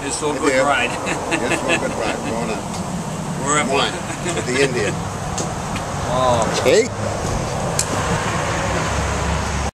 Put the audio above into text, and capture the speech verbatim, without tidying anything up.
It's so Hey good there. ride. It's a good ride. Going up. We're at Come on, one. to the Indian. Oh. Hey.